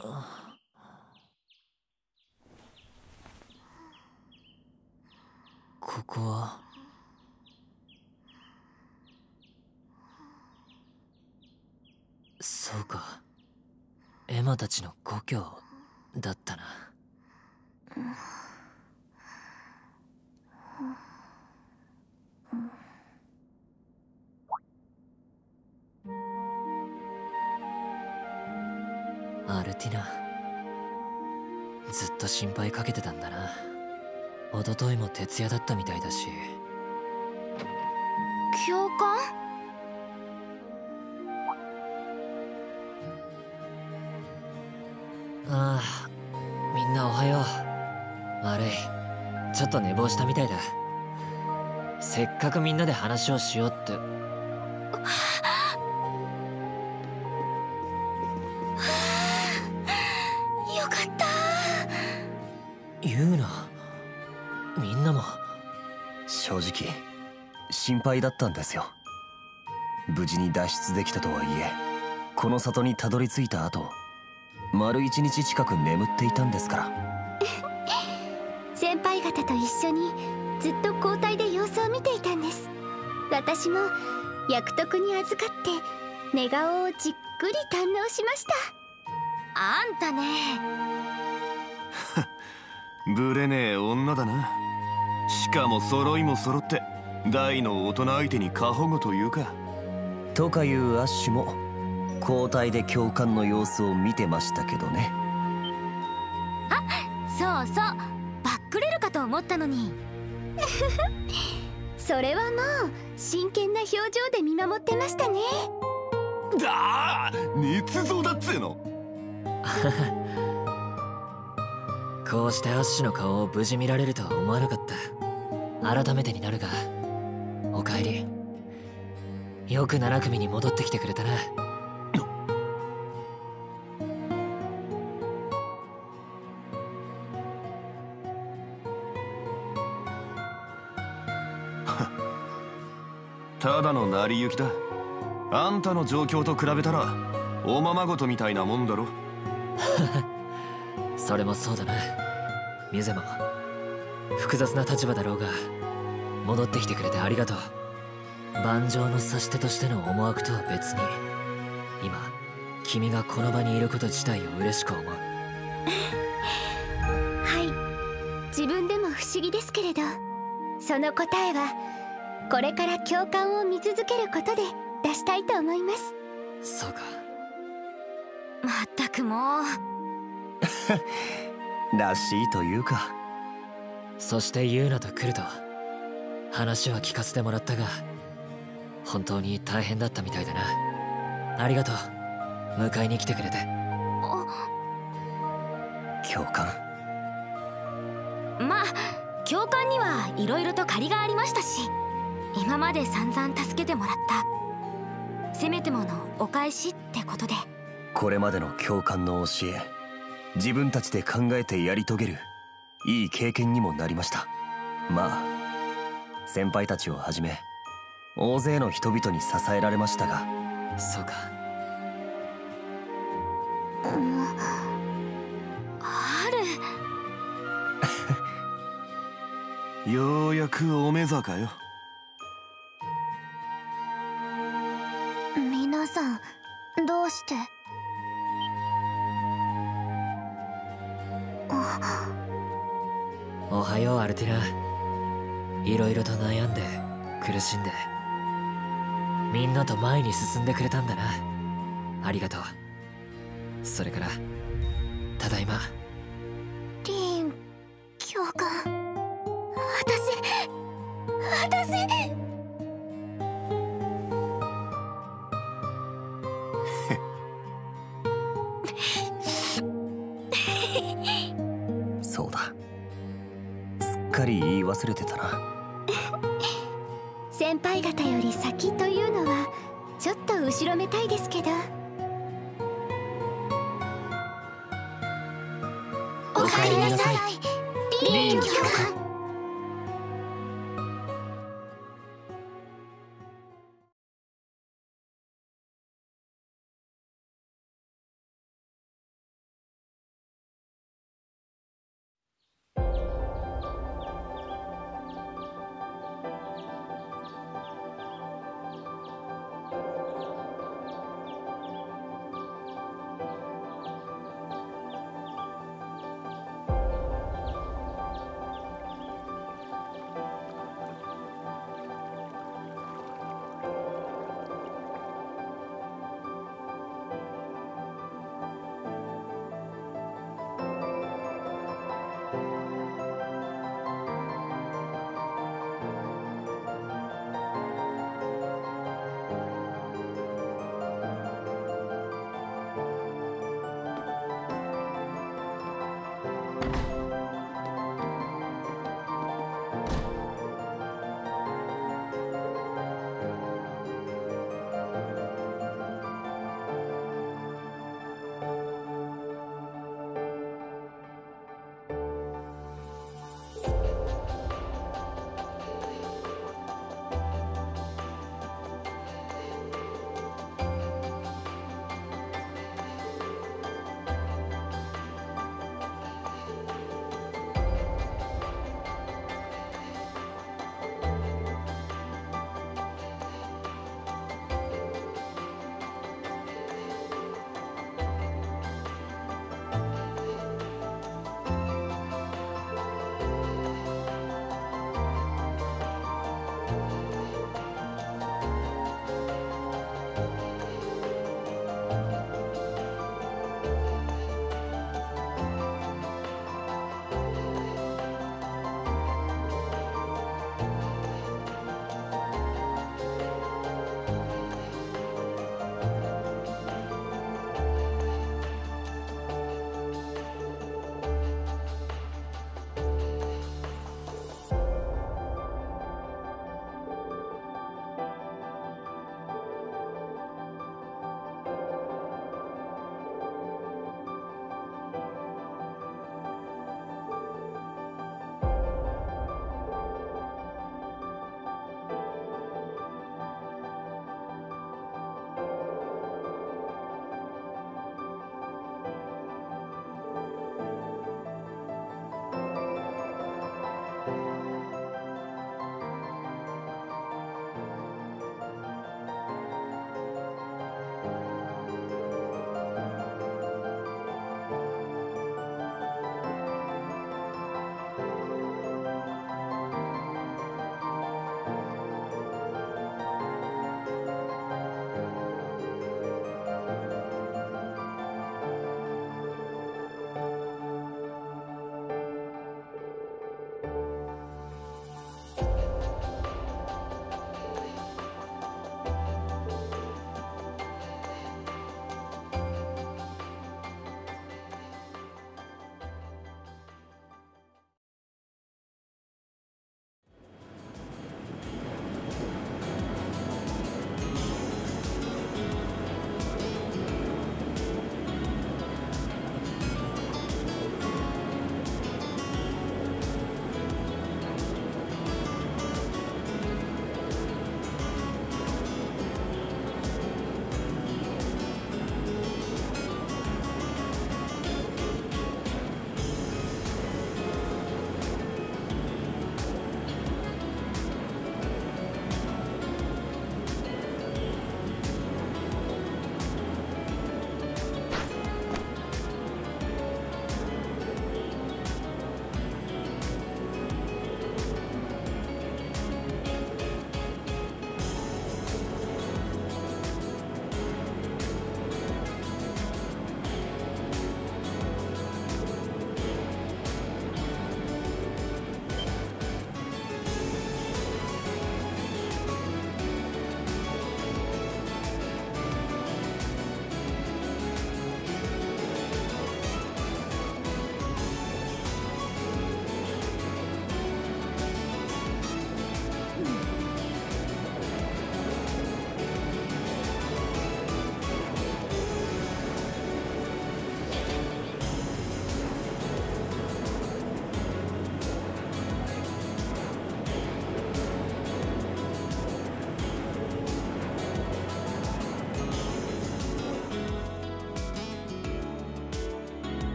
ここはそうか、エマたちの故郷だったな。アルティナ、ずっと心配かけてたんだな。一昨日も徹夜だったみたいだし。 教官？ ああ、みんなおはよう。悪い、ちょっと寝坊したみたいだ。せっかくみんなで話をしようって。 よかった。 言うな。みんなも。 正直心配だったんですよ。無事に脱出できたとはいえ、この里にたどり着いた後、丸一日近く眠っていたんですから。 先輩方と一緒にずっと交代で様子を見ていたんです。私も役得に預かって寝顔をじっくり堪能しました。あんたね。 ブレねえ女だな。しかも揃いも揃って大の大人相手に過保護というか。 とかいうアッシュも交代で教官の様子を見てましたけどね。 あ、そうそう、バックれるかと思ったのに。それはもう真剣な表情で見守ってましたね。 だあ、捏造だっつうの。 こうしてアッシュの顔を無事見られるとは思わなかった。改めてになるが、おかえり。よく7組に戻ってきてくれたな。 ただの成り行きだ。あんたの状況と比べたらおままごとみたいなもんだろ。 それもそうだな。ミュゼも複雑な立場だろうが、戻ってきてくれてありがとう。盤上の指し手としての思惑とは別に、今君がこの場にいること自体を嬉しく思う。 はい、自分でも不思議ですけれど、その答えはこれから共感を見続けることで出したいと思います。 そうか。 まったくもう。 らしいというか。 そしてユーナと来ると話は聞かせてもらったが、本当に大変だったみたいだな。ありがとう、迎えに来てくれて。 教官。 まあ教官にはいろいろと借りがありましたし、今まで散々助けてもらった。せめてものお返しってことで。 これまでの教官の教え、自分たちで考えてやり遂げるいい経験にもなりました。まあ先輩たちをはじめ大勢の人々に支えられましたが。 そうか。 ある。ようやくお目坂よ。 皆さんどうして？ おはようアルティナ。いろいろと悩んで苦しんでみんなと前に進んでくれたんだな。ありがとう。それからただいま。 リーン教官、私そうだ、すっかり言い忘れてたな。 先輩方より先というのはちょっと後ろめたいですけど。おかえりなさい、リーン教官。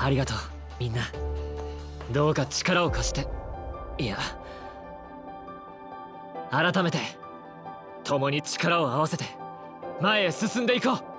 ありがとうみんな。どうか力を貸して、いや改めて共に力を合わせて前へ進んでいこう。